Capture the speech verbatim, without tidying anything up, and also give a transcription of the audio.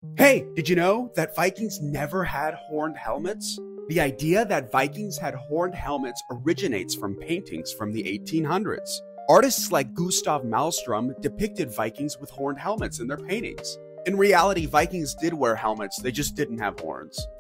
Hey, did you know that Vikings never had horned helmets? The idea that Vikings had horned helmets originates from paintings from the eighteen hundreds. Artists like Gustav Malmström depicted Vikings with horned helmets in their paintings. In reality, Vikings did wear helmets, they just didn't have horns.